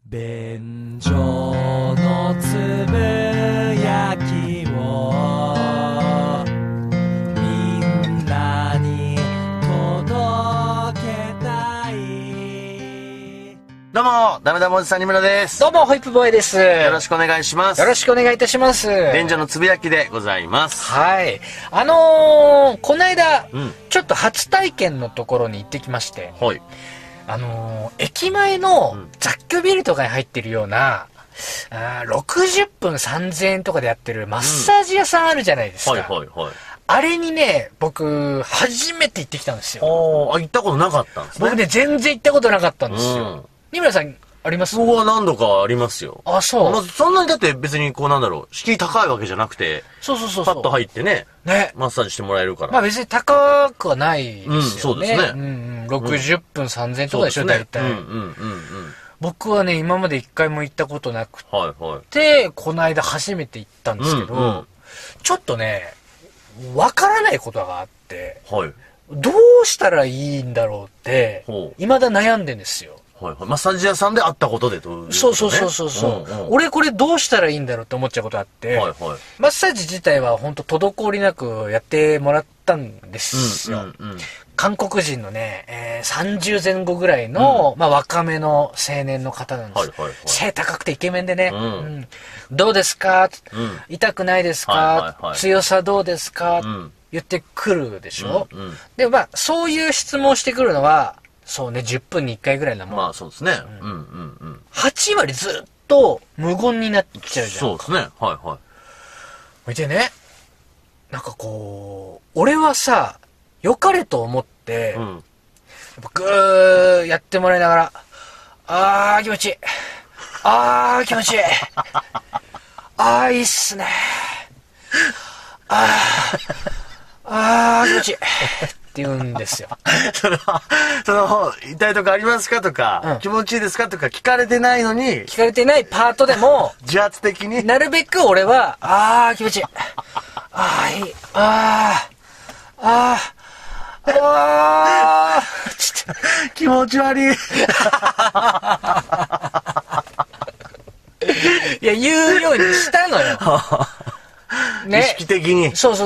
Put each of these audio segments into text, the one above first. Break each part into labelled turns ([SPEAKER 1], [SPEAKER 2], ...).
[SPEAKER 1] 便所のつぶやきをみんなに届けたい。
[SPEAKER 2] どうも、ダメダメおじさんにむらです。
[SPEAKER 3] どうも、ホイップボーイです。
[SPEAKER 2] よろしくお願いします。
[SPEAKER 3] よろしくお願いいたします。
[SPEAKER 2] 便所のつぶやきでございます。
[SPEAKER 3] はい。こないだ、ちょっと初体験のところに行ってきまして、
[SPEAKER 2] はい。
[SPEAKER 3] 駅前の雑居ビルとかに入ってるような、60分3000円とかでやってるマッサージ屋さんあるじゃないですか。
[SPEAKER 2] はいはいはい。
[SPEAKER 3] あれにね、僕、初めて行ってきたんですよ。
[SPEAKER 2] 行ったことなかったんですね。
[SPEAKER 3] 僕ね、全然行ったことなかったんですよ。二村さん、あります？
[SPEAKER 2] 僕は何度かありますよ。
[SPEAKER 3] あ、そう。
[SPEAKER 2] まあ、そんなにだって別にこうなんだろう、敷居高いわけじゃなくて、
[SPEAKER 3] そう。
[SPEAKER 2] パッと入ってね、
[SPEAKER 3] ね。
[SPEAKER 2] マッサージしてもらえるから。
[SPEAKER 3] まあ別に高くはないですよね。
[SPEAKER 2] そうですね。
[SPEAKER 3] 60分3000円とかでしょ、大体。僕はね、今まで一回も行ったことなくて、この間初めて行ったんですけど、ちょっとね、わからないことがあって、どうしたらいいんだろうって、未だ悩んでんですよ。
[SPEAKER 2] マッサージ屋さんで会ったことでという、ね。
[SPEAKER 3] そう。俺これどうしたらいいんだろうって思っちゃうことあって、マッサージ自体は本当滞りなくやってもらったんですよ。韓国人のね、30前後ぐらいの、まあ若めの青年の方なんです。背高くてイケメンでね、どうですか、痛くないですか、強さどうですか、言ってくるでしょ。で、まあそういう質問してくるのは、そうね、10分に1回ぐらいなもん。
[SPEAKER 2] まあそうですね。
[SPEAKER 3] 8割ずっと無言になっちゃうじゃん。
[SPEAKER 2] そうですね。
[SPEAKER 3] 見てね、なんかこう、俺はさ、良かれと思って、ぐーやってもらいながら、気持ちいい。気持ちいい。いいっすね。気持ちいい。って言うんですよ。
[SPEAKER 2] 痛いとかありますかとか、気持ちいいですかとか聞かれてないのに、
[SPEAKER 3] 聞かれてないパートでも、
[SPEAKER 2] 自発的に
[SPEAKER 3] なるべく俺は、気持ちいい。いい。
[SPEAKER 2] 気持ち悪い。
[SPEAKER 3] いや、言うようにしたのよ。
[SPEAKER 2] 意識的に。
[SPEAKER 3] そう。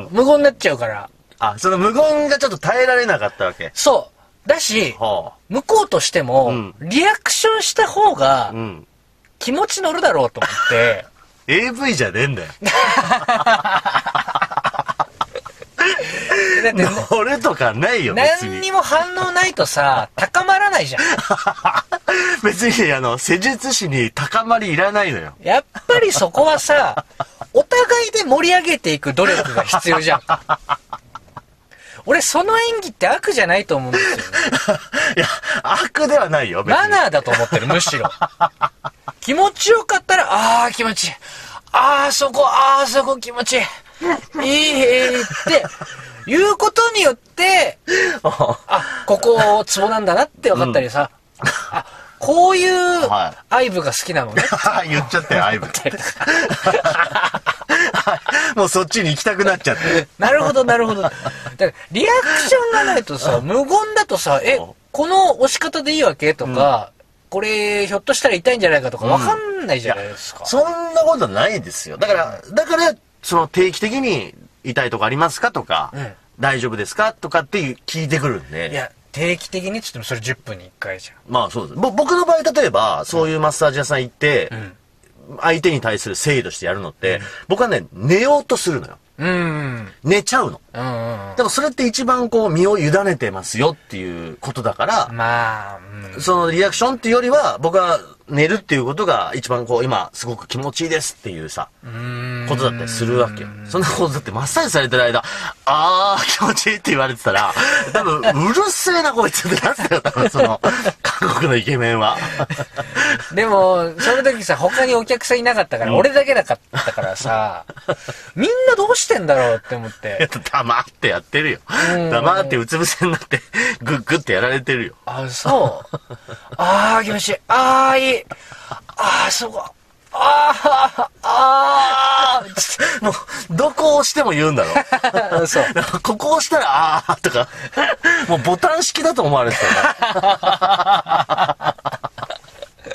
[SPEAKER 3] 無言になっちゃうから。
[SPEAKER 2] その無言がちょっと耐えられなかったわけ。
[SPEAKER 3] そう。だし、向こうとしても、リアクションした方が、気持ち乗るだろうと思って。
[SPEAKER 2] AV じゃねえんだよ。
[SPEAKER 3] だって
[SPEAKER 2] 乗るとかないよ、別に。
[SPEAKER 3] 何にも反応ないとさ、高まらないじゃん。
[SPEAKER 2] 別に、施術師に高まりいらないのよ。
[SPEAKER 3] やっぱりそこはさ、お互いで盛り上げていく努力が必要じゃん。俺、その演技って悪じゃないと思うんですよね。
[SPEAKER 2] いや、悪ではないよ、別に。
[SPEAKER 3] マナーだと思ってる、むしろ。気持ちよかったら、気持ちいい。そこ気持ちいい。いいって言うことによって、ここツボなんだなって分かったりさ、こういう愛部が好きなのね。
[SPEAKER 2] 言っちゃったよ、愛部って。もうそっちに行きたくなっちゃって。
[SPEAKER 3] なるほど。だから、リアクションがないとさ、無言だとさ、この押し方でいいわけとか、これ、ひょっとしたら痛いんじゃないかとかわかんないじゃないですか。
[SPEAKER 2] そんなことないですよ。だから、その定期的に痛いとかありますかとか、大丈夫ですかとかって聞いてくるんで。
[SPEAKER 3] いや、定期的にって言ってもそれ10分に1回じゃん。
[SPEAKER 2] まあそうです。僕の場合、例えば、そういうマッサージ屋さん行って、相手に対する誠意としてやるのって、僕はね、寝ようとするのよ。寝ちゃうの。でもそれって一番こう身を委ねてますよっていうことだから、そのリアクションっていうよりは、僕は寝るっていうことが一番こう今すごく気持ちいいですっていうさ、ことだったりするわけよ。そんなことだってマッサージされてる間、気持ちいいって言われてたら、多分うるせえなこいつってなってたよ、多分その、韓国のイケメンは。
[SPEAKER 3] でも、その時さ、他にお客さんいなかったから、俺だけだったからさ、みんなどうしてんだろうって思って。
[SPEAKER 2] 黙ってやってるよ。黙ってうつ伏せになって、グッグってやられてるよ。
[SPEAKER 3] そう。気持ちいい。いい。そこ。
[SPEAKER 2] もう、どこを押しても言うんだろ。
[SPEAKER 3] そう。
[SPEAKER 2] ここ押したら、とか、もうボタン式だと思われてた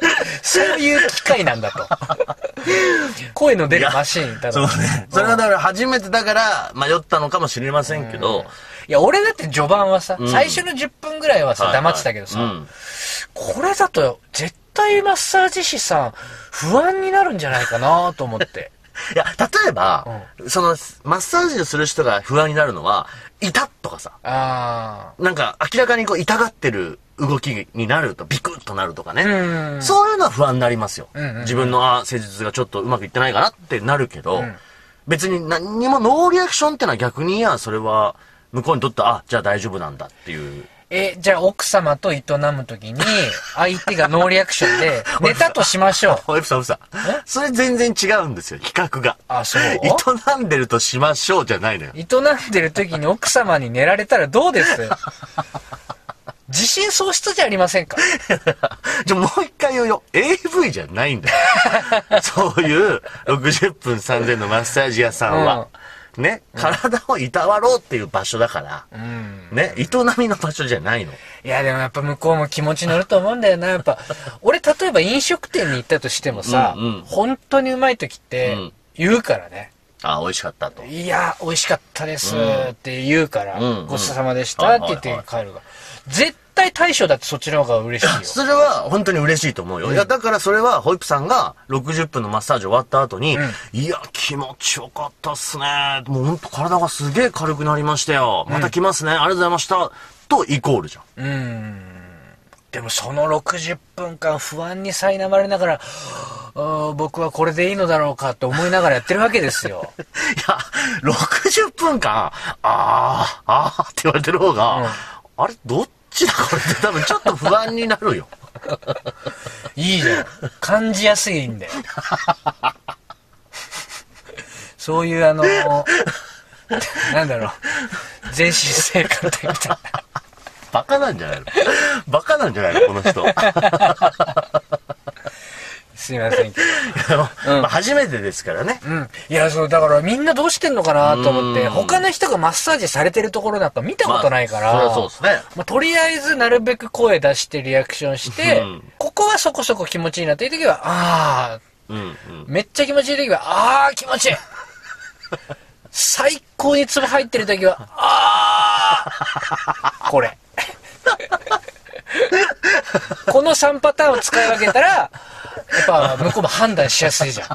[SPEAKER 3] そういう機械なんだと。声の出るマシーンだと。
[SPEAKER 2] そうね。それはだから初めてだから迷ったのかもしれませんけど。
[SPEAKER 3] いや、俺だって序盤はさ、最初の10分ぐらいはさ、黙ってたけどさ、これだと絶対マッサージ師さん不安になるんじゃないかなと思って。
[SPEAKER 2] いや、例えば、その、マッサージをする人が不安になるのは、痛っとかさ。なんか、明らかにこう、痛がってる動きになると、ビクッとなるとかね。そういうのは不安になりますよ。自分の施術がちょっとうまくいってないかなってなるけど、別に何にもノーリアクションってのは逆に、いや、それは、向こうにとって、あ、じゃあ大丈夫なんだっていう。
[SPEAKER 3] じゃあ奥様と営むときに、相手がノーリアクションで、寝たとしましょう。
[SPEAKER 2] おい、それ全然違うんですよ、比較が。
[SPEAKER 3] あ、そう？
[SPEAKER 2] 営んでるとしましょうじゃないのよ。
[SPEAKER 3] 営んでるときに奥様に寝られたらどうです自信喪失じゃありませんか？
[SPEAKER 2] じゃあもう一回言うよ。AV じゃないんだよ。そういう60分3000のマッサージ屋さんは。ね、体をいたわろうっていう場所だから、ね、営みの場所じゃないの。
[SPEAKER 3] いや、でもやっぱ向こうも気持ち乗ると思うんだよな。やっぱ、俺例えば飲食店に行ったとしてもさ、本当にうまい時って言うからね。
[SPEAKER 2] あ、美味しかったと。
[SPEAKER 3] いや、美味しかったですって言うから、ごちそうさまでしたって言って帰るが。絶対対処だってそっちの方が嬉しいよ。
[SPEAKER 2] それは本当に嬉しいと思うよ。いや、だからそれはホイップさんが60分のマッサージ終わった後に、いや、気持ちよかったっすね。もうほんと体がすげえ軽くなりましたよ。また来ますね。ありがとうございました。とイコールじゃん。
[SPEAKER 3] でもその60分間不安に苛まれながら、僕はこれでいいのだろうかって思いながらやってるわけですよ。
[SPEAKER 2] いや、60分間、あーって言われてる方が、あれ、どっちだこれって多分ちょっと不安になるよ。
[SPEAKER 3] いいじゃん。感じやすいんだよ。そういうなんだろう、全身性感帯みたいな。
[SPEAKER 2] バカなんじゃないのこの人。
[SPEAKER 3] すいませんけ
[SPEAKER 2] ど。初めてですからね。
[SPEAKER 3] いや、そう、だからみんなどうしてんのかなと思って、他の人がマッサージされてるところなんか見たことないから、
[SPEAKER 2] そうですね。
[SPEAKER 3] とりあえずなるべく声出してリアクションして、ここはそこそこ気持ちいいなっていう時は、めっちゃ気持ちいい時は、気持ちいい。最高にツボ入ってる時は、これ。この3パターンを使い分けたら、やっぱ向こうも判断しやすいじゃん。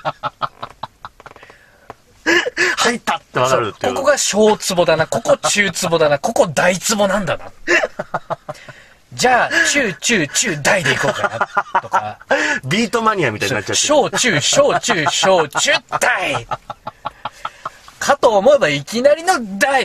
[SPEAKER 2] 入ったってわかるっていう。
[SPEAKER 3] ここが小ツボだな、ここ中ツボだな、ここ大ツボなんだな。じゃあ、中大でいこうかな、とか。
[SPEAKER 2] ビートマニアみたいになっちゃって。
[SPEAKER 3] 小中大かと思えばいきなりの大、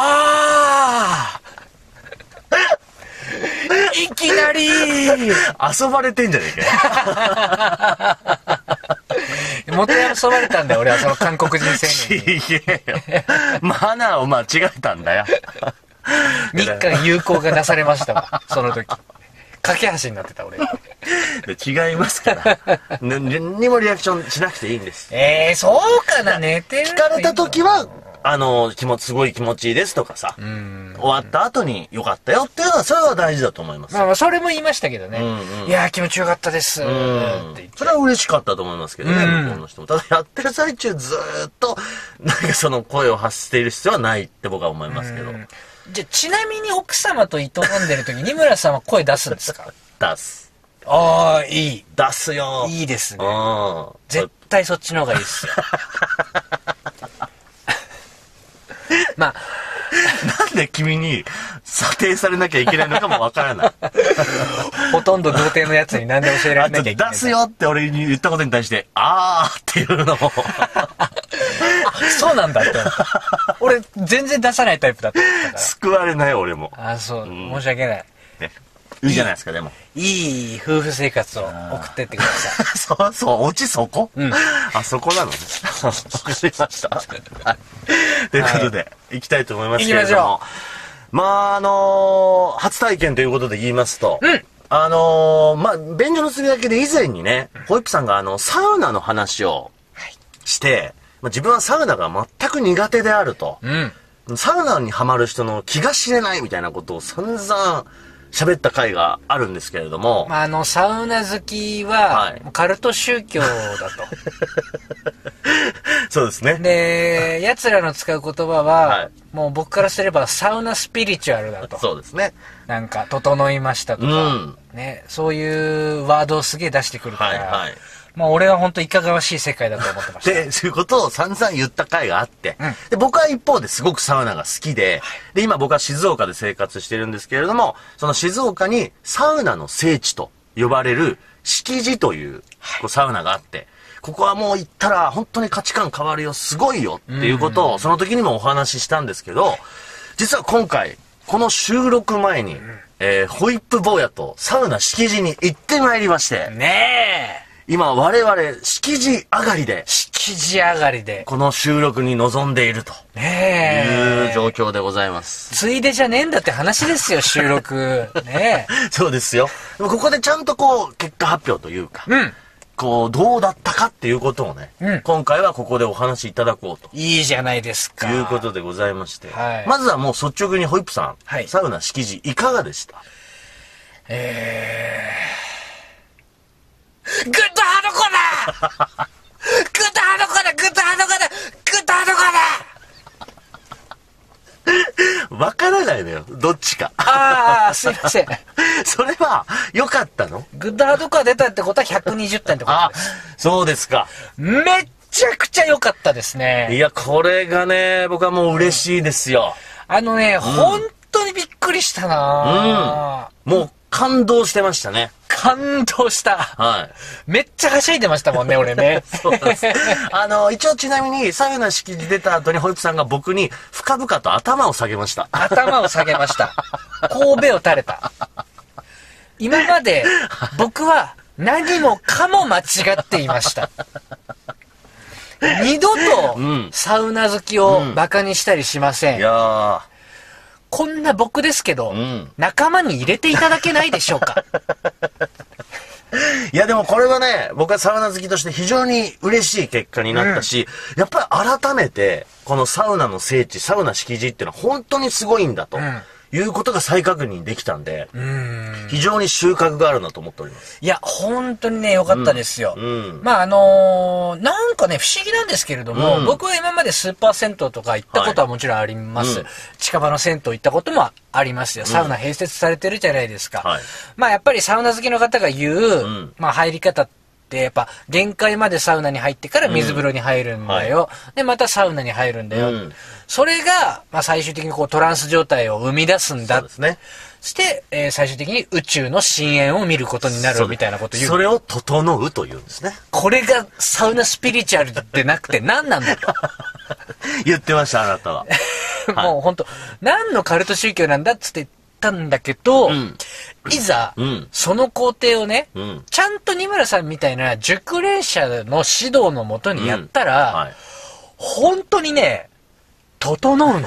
[SPEAKER 3] いきなり
[SPEAKER 2] 遊ばれてんじゃねえか
[SPEAKER 3] よ。もて遊ばれたんだよ、俺はその韓国人青年に。
[SPEAKER 2] マナーを間違えたんだよ。
[SPEAKER 3] 日韓友好がなされましたわ、その時。架け橋になってた、俺。
[SPEAKER 2] 違いますから。何にもリアクションしなくていいんです。
[SPEAKER 3] そうかな、寝てる。
[SPEAKER 2] 聞かれた時は、すごい気持ちいいですとかさ、終わった後に良かったよっていうのは、それは大事だと思います。
[SPEAKER 3] まあ、それも言いましたけどね。いやー、気持ちよかったです。って言って。
[SPEAKER 2] それは嬉しかったと思いますけどね、向こうの人も。ただ、やってる最中ずーっと、なんかその声を発している必要はないって僕は思いますけど。
[SPEAKER 3] じゃあ、ちなみに奥様と営んでる時、二村さんは声出すんですか？
[SPEAKER 2] 出す。
[SPEAKER 3] いい。
[SPEAKER 2] 出すよ。
[SPEAKER 3] いいですね。絶対そっちの方がいいっすよ。まあ、
[SPEAKER 2] なんで君に査定されなきゃいけないのかもわからない。
[SPEAKER 3] ほとんど童貞のやつに何で教えられなきゃいけない。
[SPEAKER 2] 出すよって俺に言ったことに対して、っていうのも。
[SPEAKER 3] そうなんだって。俺、全然出さないタイプだったから。
[SPEAKER 2] 救われない俺も。
[SPEAKER 3] そう。申し訳ない。
[SPEAKER 2] ね。いいじゃないですか、でも。
[SPEAKER 3] いい夫婦生活を送ってってください。
[SPEAKER 2] そう、オチそこ？そこなのね。わかりました。ということで、行きたいと思いますけれども。まあ、初体験ということで言いますと、便所の隅だけで以前にね、ホイップさんがサウナの話をして、自分はサウナが全く苦手であると。サウナにハマる人の気が知れないみたいなことを散々 喋った回があるんですけれども。
[SPEAKER 3] まあ、サウナ好きは、カルト宗教だと。
[SPEAKER 2] そうですね。
[SPEAKER 3] で、奴らの使う言葉は、もう僕からすればサウナスピリチュアルだと。
[SPEAKER 2] そうですね。
[SPEAKER 3] なんか、整いましたとか、ね、そういうワードをすげえ出してくるから、まあ俺は本当いかがわしい世界だと思ってました。
[SPEAKER 2] で、そういうことを散々言った回があって、で、僕は一方ですごくサウナが好きで、で、今僕は静岡で生活してるんですけれども、その静岡にサウナの聖地と呼ばれる敷地という、サウナがあって、ここはもう行ったら本当に価値観変わるよ、すごいよっていうことをその時にもお話ししたんですけど、実は今回、この収録前に、ホイップ坊やとサウナ敷地に行ってまいりまして、
[SPEAKER 3] ねえ。
[SPEAKER 2] 今我々敷地上がりでこの収録に臨んでいるという状況でございます。
[SPEAKER 3] ついでじゃねえんだって話ですよ、収録。ねえ。
[SPEAKER 2] そうですよ。ここでちゃんとこう結果発表というか、こうどうだったかっていうことをね、今回はここでお話しいただこうと。
[SPEAKER 3] いいじゃないですか。
[SPEAKER 2] ということでございまして、まずはもう率直にホイップさん、サウナ敷地いかがでした？
[SPEAKER 3] グッドハードコーだグッドハードコーだグッドハードコーだグッドハードコーだ
[SPEAKER 2] わからないのよ、どっちか。
[SPEAKER 3] ああ、すいません。
[SPEAKER 2] それは、良かったの？
[SPEAKER 3] グッドハードコア出たってことは120点ってことです。
[SPEAKER 2] そうですか。
[SPEAKER 3] めっちゃくちゃ良かったですね。
[SPEAKER 2] いや、これがね、僕はもう嬉しいですよ。
[SPEAKER 3] 本当にびっくりしたな、
[SPEAKER 2] もう感動してましたね。
[SPEAKER 3] 感動した。
[SPEAKER 2] はい。
[SPEAKER 3] めっちゃはしゃいでましたもんね、俺ね。
[SPEAKER 2] そうです。一応ちなみに、サウナ敷地出た後に、ホイップさんが僕に深々と頭を下げました。
[SPEAKER 3] 頭を下げました。神戸を垂れた。今まで、僕は何もかも間違っていました。二度と、サウナ好きをバカにしたりしません。
[SPEAKER 2] いやー。
[SPEAKER 3] こんな僕ですけど、仲間に入れていただけないでしょうか。
[SPEAKER 2] いやでもこれはね、僕はサウナ好きとして非常に嬉しい結果になったし、やっぱり改めて、このサウナの聖地、サウナ敷地っていうのは本当にすごいんだと。いうことが再確認できたんで、非常に収穫があるなと思っております。
[SPEAKER 3] いや、本当にね、良かったですよ。まあなんかね、不思議なんですけれども、僕は今までスーパー銭湯とか行ったことはもちろんあります。近場の銭湯行ったこともありますよ。サウナ併設されてるじゃないですか。まあやっぱりサウナ好きの方が言う、まあ入り方で、やっぱ、限界までサウナに入ってから水風呂に入るんだよ。で、またサウナに入るんだよ。それが、まあ最終的にこうトランス状態を生み出すんだ。そうですね。して、最終的に宇宙の深淵を見ることになるみたいなこと言う。
[SPEAKER 2] それを整うというんですね。
[SPEAKER 3] これがサウナスピリチュアルでなくて何なんだと。
[SPEAKER 2] 言ってました、あなたは。
[SPEAKER 3] もう本当何のカルト宗教なんだっつって言ったんだけど、いざ、その工程をね、ちゃんと二村さんみたいな熟練者の指導のもとにやったら、本当にね、整うのよ。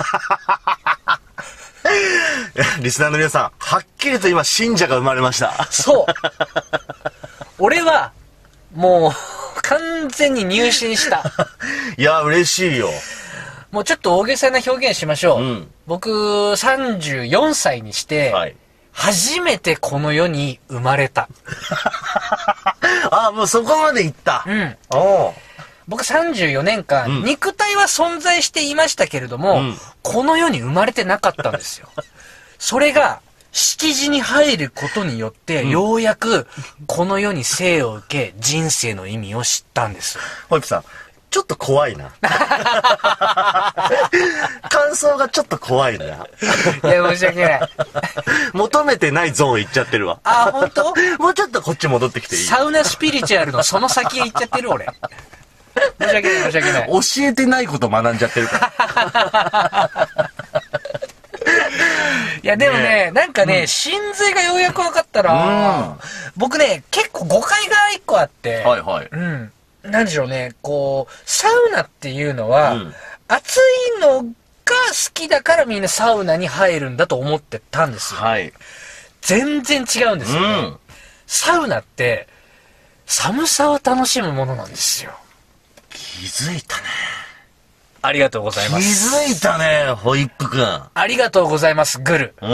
[SPEAKER 2] リスナーの皆さん、はっきりと今信者が生まれました。
[SPEAKER 3] そう。俺は、もう、完全に入信した。
[SPEAKER 2] いや、嬉しいよ。
[SPEAKER 3] もうちょっと大げさな表現しましょう。僕、34歳にして、初めてこの世に生まれた。
[SPEAKER 2] あ、もうそこまで行った。
[SPEAKER 3] 僕34年間、肉体は存在していましたけれども、この世に生まれてなかったんですよ。それが、敷地に入ることによって、ようやく、この世に生を受け、人生の意味を知ったんです。
[SPEAKER 2] ホイップさん、ちょっと怖いな。感想がちょっと怖いな。いや、
[SPEAKER 3] 申し訳ない。
[SPEAKER 2] 求めてないゾーン行っちゃってるわ。
[SPEAKER 3] あ、本当？
[SPEAKER 2] もうちょっとこっち戻ってきていい？
[SPEAKER 3] サウナスピリチュアルのその先へ行っちゃってる俺。申し訳ない、申し訳ない。
[SPEAKER 2] 教えてないこと学んじゃってるから。
[SPEAKER 3] いや、でもね、なんかね、真髄がようやく分かったら、僕ね、結構誤解が一個あって、なんでしょうね、こう、サウナっていうのは、暑いのが好きだからみんなサウナに入るんだと思ってたんですよ。全然違うんですよね。サウナって、寒さを楽しむものなんですよ。
[SPEAKER 2] 気づいたね。
[SPEAKER 3] ありがとうございま
[SPEAKER 2] 気
[SPEAKER 3] す。
[SPEAKER 2] づいたね、ホイップくん。
[SPEAKER 3] ありがとうございます、グル。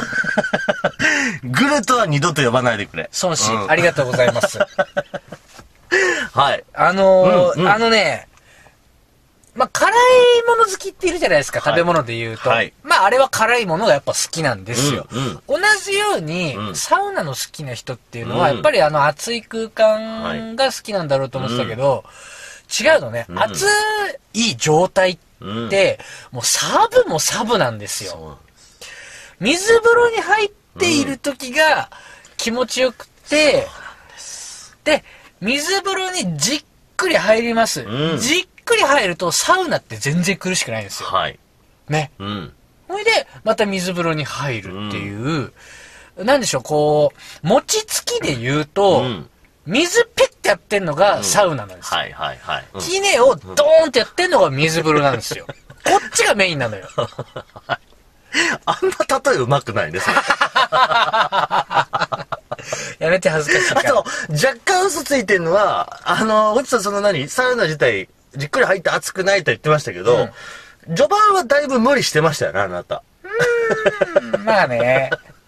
[SPEAKER 2] グルとは二度と呼ばないでくれ。
[SPEAKER 3] 孫子、ありがとうございます。
[SPEAKER 2] はい。
[SPEAKER 3] あのね、まあ、辛いもの好きっているじゃないですか、食べ物で言うと。
[SPEAKER 2] はい。
[SPEAKER 3] まあ、あれは辛いものがやっぱ好きなんですよ。同じように、
[SPEAKER 2] うん
[SPEAKER 3] サウナの好きな人っていうのは、やっぱり暑い空間が好きなんだろうと思ってたけど、違うのね、暑い状態って、もうサブもサブなんですよ。水風呂に入っている時が気持ちよくて、で、水風呂にじっくり入ります。じっくり入るとサウナって全然苦しくないんですよ。
[SPEAKER 2] はい。
[SPEAKER 3] ね。ほいで、また水風呂に入るっていう、なんでしょう、こう、餅つきで言うと、水ペッてやってんのがサウナなんですよ。
[SPEAKER 2] はいはいはい。
[SPEAKER 3] キネをドーンってやってんのが水風呂なんですよ。こっちがメインなのよ。
[SPEAKER 2] あんな例えうまくないね、それ。
[SPEAKER 3] やめて恥ずかしいから。
[SPEAKER 2] あと、若干嘘ついてんのは、おじさんサウナ自体、じっくり入って熱くないと言ってましたけど、序盤はだいぶ無理してましたよね、あなた。
[SPEAKER 3] まあね。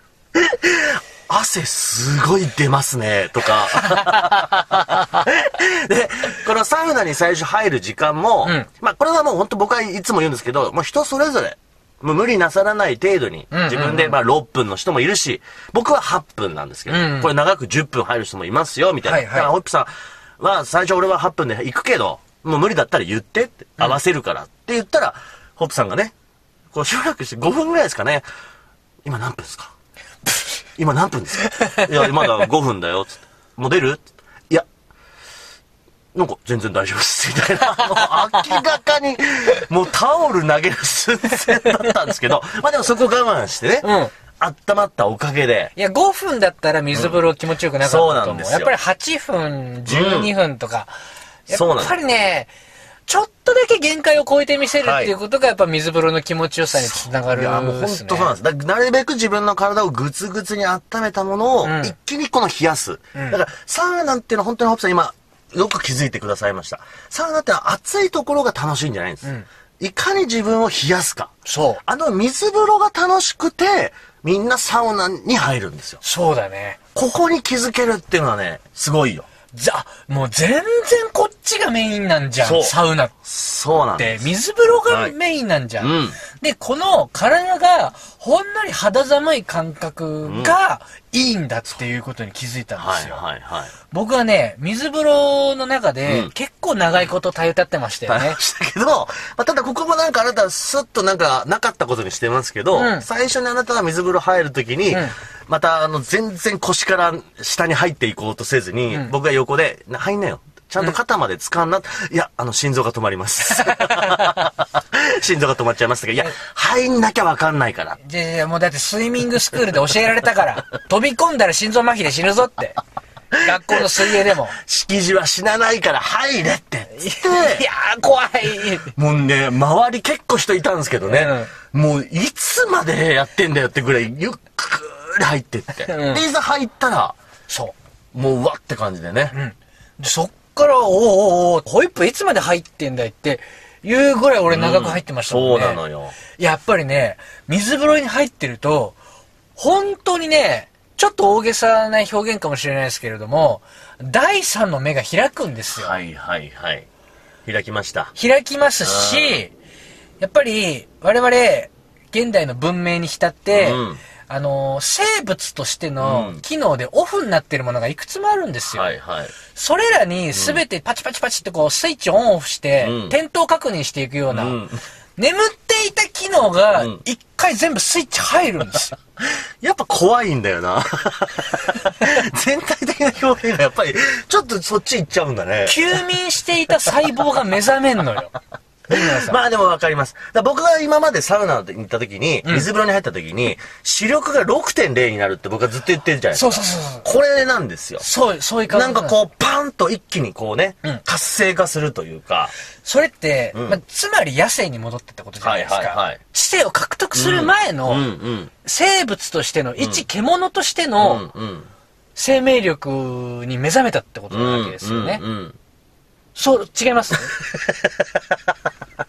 [SPEAKER 2] 汗すごい出ますね、とか。で、このサウナに最初入る時間も、まあこれはもう本当僕はいつも言うんですけど、もう人それぞれ、もう無理なさらない程度に、自分でまあ6分の人もいるし、僕は8分なんですけど、これ長く10分入る人もいますよ、みたいな。だからホイップさんは最初俺は8分で行くけど、もう無理だったら言ってって、合わせるからって言ったら、ホップさんがね、こうしばらくして5分ぐらいですかね、今何分ですか今何分ですかいや、まだ5分だよ、つって。もう出るいや、なんか全然大丈夫です、みたいな。明らかに、もうタオル投げる寸前だったんですけど、まあでもそこ我慢してね、温まったおかげで。
[SPEAKER 3] いや、5分だったら水風呂気持ちよくなかったと思う。そうなんですよ。やっぱり8分、12分とか、やっぱりね、ちょっとだけ限界を超えてみせるっていうことがやっぱ水風呂の気持ちよさにつながるんですね。いや、もう本当そうなんです。なるべく自分の体をグツグツに温めたものを一気にこの冷やす。だからサウナっていうのは本当にホップさん今よく気づいてくださいました。サウナって暑いところが楽しいんじゃないんです。いかに自分を冷やすか。そう。水風呂が楽しくてみんなサウナに入るんですよ。そうだね。ここに気づけるっていうのはね、すごいよ。もう全然こっちがメインなんじゃん、サウナって。そうなんです。水風呂がメインなんじゃん。で、この体がほんのり肌寒い感覚がいいんだっていうことに気づいたんですよ。僕はね、水風呂の中で結構長いことたゆたってましたよね。したけど、まあ、ただここもなんかあなたスッとなんかなかったことにしてますけど、最初にあなたが水風呂入るときに、また全然腰から下に入っていこうとせずに、僕が横で、入んなよ。ちゃんと肩まで掴んだ。いや、心臓が止まります。心臓が止まっちゃいましたけど、いや、入んなきゃわかんないから。いや、もうだってスイミングスクールで教えられたから、飛び込んだら心臓麻痺で死ぬぞって。学校の水泳でも。敷地は死なないから入れって。いやー、怖い。もうね、周り結構人いたんですけどね。もう、いつまでやってんだよってぐらい、ゆっくり入ってって。で、いざ入ったら、そう。もう、うわって感じでね。でそっから、ホイップいつまで入ってんだいっていうぐらい俺長く入ってましたもんね。そうなのよ。やっぱりね、水風呂に入ってると、本当にね、ちょっと大げさな表現かもしれないですけれども、第三の目が開くんですよ。はいはいはい。開きました。開きますし、やっぱり我々、現代の文明に浸って、生物としての機能でオフになってるものがいくつもあるんですよ。はいはい。それらに全てパチパチパチってこうスイッチオンオフして、点灯確認していくような、眠っていた機能が一回全部スイッチ入るんですよ。やっぱ怖いんだよな。全体的な表現がやっぱりちょっとそっち行っちゃうんだね。休眠していた細胞が目覚めんのよ。まあでもわかります。僕が今までサウナに行った時に、水風呂に入った時に、視力が 6.0 になるって僕はずっと言ってるじゃないですか。そうそうそう。これなんですよ。そういう感じ。なんかこう、パンと一気にこうね、活性化するというか。それって、つまり野生に戻ってったことじゃないですか。知性を獲得する前の、生物としての、一獣としての、生命力に目覚めたってことなわけですよね。そう、違います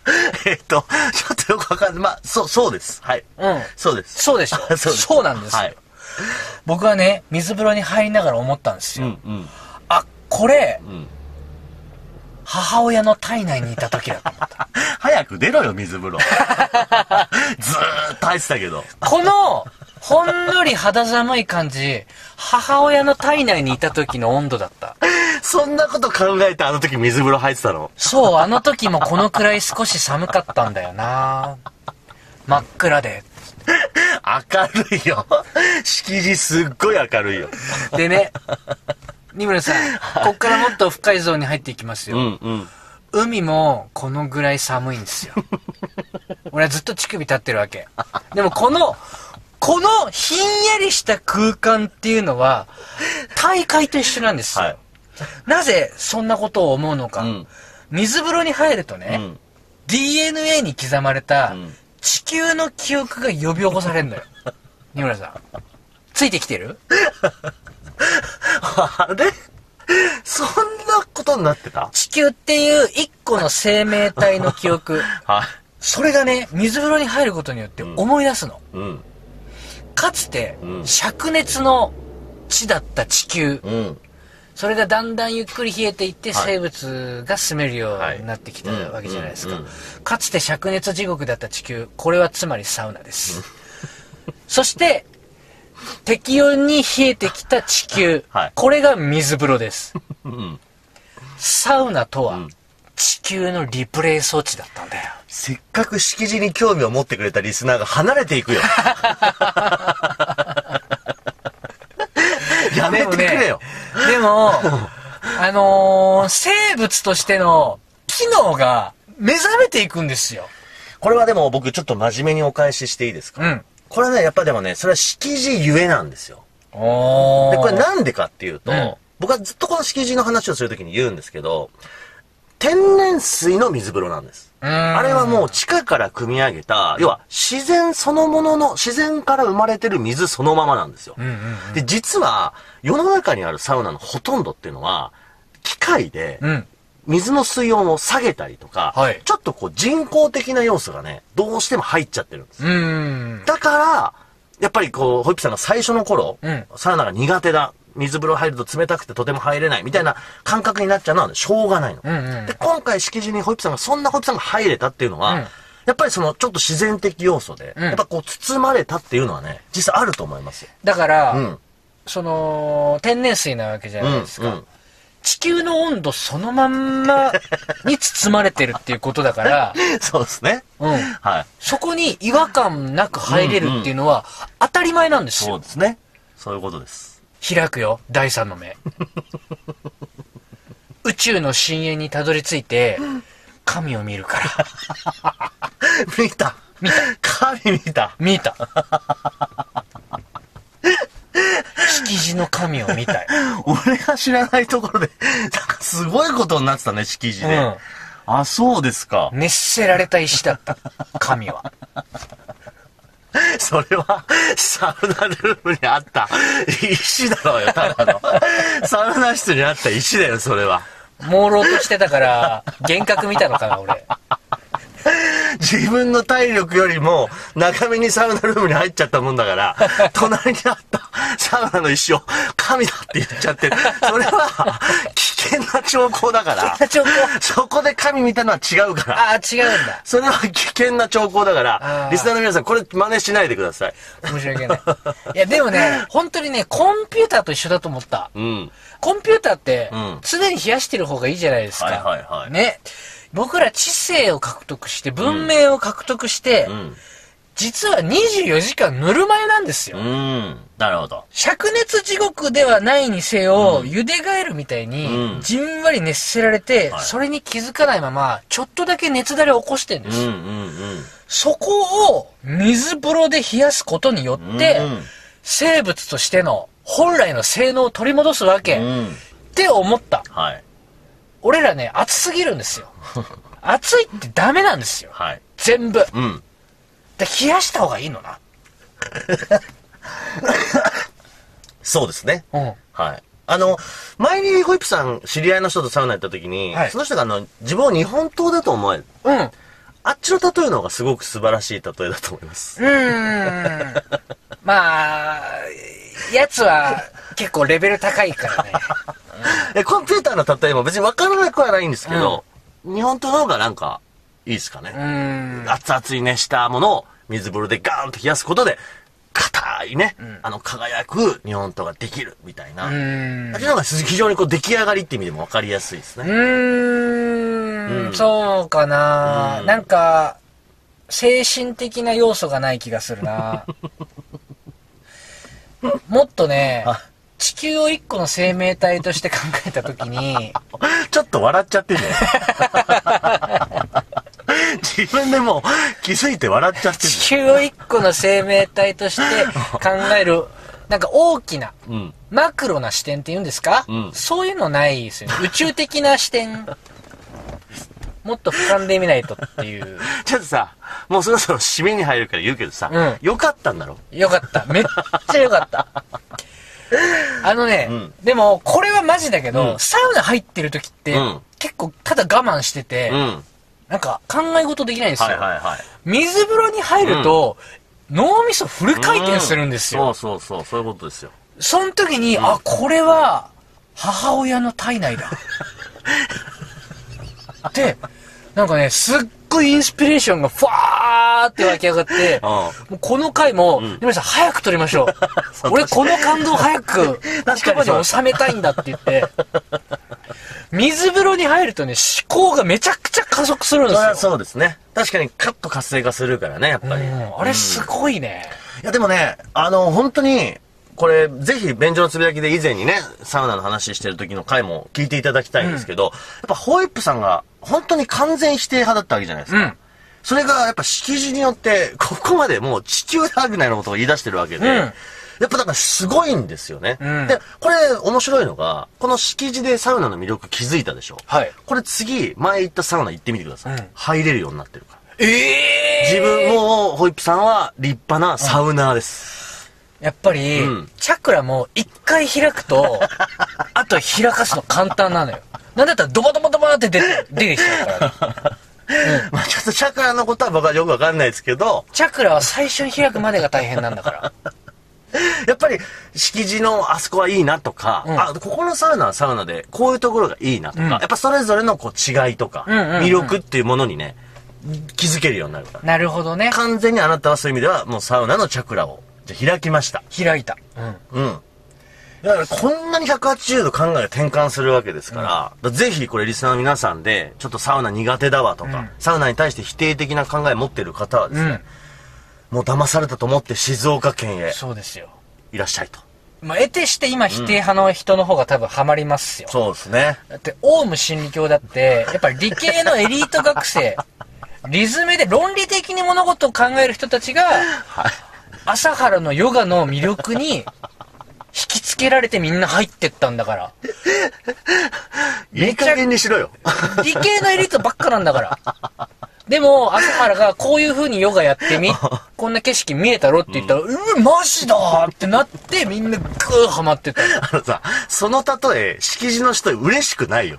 [SPEAKER 2] ちょっとよくわかんない。まあ、そうです。はい。
[SPEAKER 3] うん。
[SPEAKER 2] そうです。
[SPEAKER 3] そうでしょ。
[SPEAKER 2] そうです。
[SPEAKER 3] そうなんですよ。はい。僕はね、水風呂に入りながら思ったんですよ。
[SPEAKER 2] うんうん。
[SPEAKER 3] あ、これ、うん、母親の体内にいた時だと思った。
[SPEAKER 2] 早く出ろよ、水風呂。ずーっと入ってたけど。
[SPEAKER 3] この、ほんのり肌寒い感じ、母親の体内にいた時の温度だった。
[SPEAKER 2] そんなこと考えてあの時水風呂入ってたの？
[SPEAKER 3] そう、あの時もこのくらい少し寒かったんだよな。真っ暗で。
[SPEAKER 2] 明るいよ。敷地すっごい明るいよ。
[SPEAKER 3] でね、二村さん、こっからもっと深いゾーンに入っていきますよ。
[SPEAKER 2] うんうん。
[SPEAKER 3] 海もこのぐらい寒いんですよ。俺はずっと乳首立ってるわけ。でもこのひんやりした空間っていうのは、大海と一緒なんですよ。はい、なぜそんなことを思うのか。うん、水風呂に入るとね、うん、DNA に刻まれた地球の記憶が呼び起こされるのよ。二村さん。ついてきてる？
[SPEAKER 2] あれ？そんなことになってた？
[SPEAKER 3] 地球っていう一個の生命体の記憶。はい。それがね、水風呂に入ることによって思い出すの。うん。かつて、灼熱の地だった地球。うん。それがだんだんゆっくり冷えていって生物が住めるようになってきたわけじゃないですか。かつて灼熱地獄だった地球。これはつまりサウナです。そして、適温に冷えてきた地球。はい、これが水風呂です。うん、サウナとは、地球のリプレイ装置だったんだよ。
[SPEAKER 2] せっかく敷地に興味を持ってくれたリスナーが離れていくよ。やめてくれよ。
[SPEAKER 3] でも、生物としての機能が目覚めていくんですよ。
[SPEAKER 2] これはでも僕ちょっと真面目にお返ししていいですか？うん。これね、やっぱでもね、それは敷地ゆえなんですよ。で、これなんでかっていうと、僕はずっとこの敷地の話をするときに言うんですけど、天然水の水風呂なんです。あれはもう地下から汲み上げた、要は自然そのものの、自然から生まれてる水そのままなんですよ。で、実は世の中にあるサウナのほとんどっていうのは、機械で、水の水温を下げたりとか、はい、ちょっとこう人工的な要素がね、どうしても入っちゃってるんです。だから、やっぱりこう、ホイップさんが最初の頃、サウナが苦手だ。水風呂入ると冷たくてとても入れないみたいな感覚になっちゃうのはしょうがないの。で、今回敷地にホイップさんがそんなホイップさんが入れたっていうのは、やっぱりそのちょっと自然的要素で、やっぱこう包まれたっていうのはね、実際あると思いますよ。
[SPEAKER 3] だから、その、天然水なわけじゃないですか。地球の温度そのまんまに包まれてるっていうことだから。
[SPEAKER 2] そうですね。
[SPEAKER 3] はい。そこに違和感なく入れるっていうのは当たり前なんですよ。
[SPEAKER 2] そうですね。そういうことです。
[SPEAKER 3] 開くよ、第三の目。宇宙の深淵にたどり着いて、神を見るから。
[SPEAKER 2] 見た。神見た。
[SPEAKER 3] 見た。敷地の神を見たい。
[SPEAKER 2] 俺が知らないところで、なんかすごいことになってたね、敷地で。あ、そうですか。
[SPEAKER 3] 熱せられた石だった、神は。
[SPEAKER 2] それは、サウナルームにあった石だろうよ、ただの。サウナ室にあった石だよ、それは。
[SPEAKER 3] 朦朧としてたから、幻覚見たのかな、俺。
[SPEAKER 2] 自分の体力よりも長めにサウナルームに入っちゃったもんだから、隣にあったサウナの石を神だって言っちゃってる。それは危険な兆候だから。そこで神見たのは違うから。
[SPEAKER 3] ああ、違うんだ。
[SPEAKER 2] それは危険な兆候だから、リスナーの皆さんこれ真似しないでください。
[SPEAKER 3] 申し訳ない。いや、でもね、本当にね、コンピューターと一緒だと思った。コンピューターって、常に冷やしてる方がいいじゃないですか。ね。僕ら知性を獲得して、文明を獲得して、実は24時間ぬるま湯なんですよ。
[SPEAKER 2] なるほど。
[SPEAKER 3] 灼熱地獄ではないにせよ、茹でガエルみたいに、じんわり熱せられて、それに気づかないまま、ちょっとだけ熱だれを起こしてるんですよ。そこを水風呂で冷やすことによって、生物としての本来の性能を取り戻すわけ。って思った。はい。俺らね、暑すぎるんですよ。暑いってダメなんですよ。はい。全部。で、冷やした方がいいのな。
[SPEAKER 2] そうですね。はい。前にホイップさん、知り合いの人とサウナ行った時に、その人が自分を日本刀だと思え。 あっちの例えの方がすごく素晴らしい例えだと思います。
[SPEAKER 3] まあ、やつは結構レベル高いからね。
[SPEAKER 2] コンピューターの例えも別に分からなくはないんですけど、日本刀の方がなんかいいですかね。熱々に熱したものを水風呂でガーンと冷やすことで、硬いね、輝く日本刀ができるみたいな。あっちの方が非常にこう出来上がりって意味でも分かりやすいですね。
[SPEAKER 3] そうかな、なんか、精神的な要素がない気がするな。もっとね、地球を一個の生命体として考えたときに、
[SPEAKER 2] ちょっと笑っちゃってんね。自分でもう気づいて笑っちゃってる。
[SPEAKER 3] 地球を一個の生命体として考える、なんか大きな、マクロな視点って言うんですか、そういうのないですよね。宇宙的な視点、もっと俯瞰で見ないとっていう。
[SPEAKER 2] ちょっとさ、もうそろそろ締めに入るから言うけどさ、よかったんだろ？
[SPEAKER 3] よかった。めっちゃよかった。でも、これはマジだけど、サウナ入ってる時って、結構ただ我慢してて、なんか考え事できないんですよ。水風呂に入ると、脳みそフル回転するんですよ。
[SPEAKER 2] そういうことですよ。
[SPEAKER 3] その時に、あ、これは、母親の体内だ。で、なんかね、すっごいインスピレーションがファーって湧き上がって、もうこの回も、皆さん早く撮りましょう。俺この感動早く言葉に収めたいんだって言って、水風呂に入るとね、思考がめちゃくちゃ加速するんですよ。
[SPEAKER 2] そうですね。確かにカッと活性化するからね、やっぱり。
[SPEAKER 3] あれすごいね。
[SPEAKER 2] いやでもね、本当に、これ、ぜひ、便所のつぶやきで以前にね、サウナの話してる時の回も聞いていただきたいんですけど、やっぱホイップさんが本当に完全否定派だったわけじゃないですか。それがやっぱ識字によって、ここまでもう地球ラグナイのことを言い出してるわけで、やっぱだからすごいんですよね。で、これ面白いのが、この識字でサウナの魅力気づいたでしょ。これ次、前行ったサウナ行ってみてください。入れるようになってるから。自分も、ホイップさんは立派なサウナーです。
[SPEAKER 3] やっぱり、チャクラも一回開くと、あと開かすの簡単なのよ。なんだったらドバドバドバって出てきちゃうから。
[SPEAKER 2] まあちょっとチャクラのことは僕はよくわかんないですけど、
[SPEAKER 3] チャクラは最初に開くまでが大変なんだから。
[SPEAKER 2] やっぱり、敷地のあそこはいいなとか、ここのサウナはサウナで、こういうところがいいなとか、やっぱそれぞれのこう違いとか、魅力っていうものにね、気づけるようになるから。
[SPEAKER 3] なるほどね。
[SPEAKER 2] 完全にあなたはそういう意味では、もうサウナのチャクラを、じゃ開きました。
[SPEAKER 3] 開いた。
[SPEAKER 2] だからこんなに180度考えが転換するわけですから、ぜひこれリスナーの皆さんで、ちょっとサウナ苦手だわとか、サウナに対して否定的な考え持ってる方はですね、もう騙されたと思って静岡県へ。
[SPEAKER 3] そうですよ。
[SPEAKER 2] いらっしゃいと。
[SPEAKER 3] まあ、得てして今否定派の人の方が多分ハマりますよ。
[SPEAKER 2] そうですね。
[SPEAKER 3] だって、オウム真理教だって、やっぱり理系のエリート学生、リズムで論理的に物事を考える人たちが、朝原のヨガの魅力に引きつけられてみんな入ってったんだから。
[SPEAKER 2] いい加減にしろよ。
[SPEAKER 3] 理系のエリートばっかなんだから。でも、朝原がこういう風にヨガやってみ、こんな景色見えたろって言ったら、マジだーってなって、みんなグーハマってた。
[SPEAKER 2] さ、その例え、敷地の人嬉しくないよ。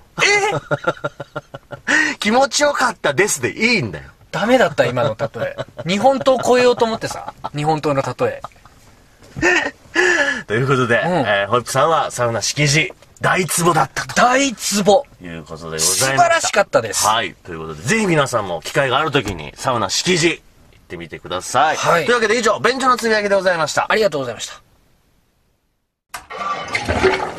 [SPEAKER 2] 気持ちよかったですでいいんだよ。
[SPEAKER 3] ダメだった、今の例え。日本刀超えようと思ってさ、日本刀の例え。
[SPEAKER 2] ということで、ホイップさんはサウナ敷地、大ツボだったと。
[SPEAKER 3] 大ツボ
[SPEAKER 2] いうことでございました。
[SPEAKER 3] 素晴らしかったです。
[SPEAKER 2] はい。ということで、ぜひ皆さんも機会があるときに、サウナ敷地、行ってみてください。というわけで以上、便所の積み上げでございました。
[SPEAKER 3] ありがとうございました。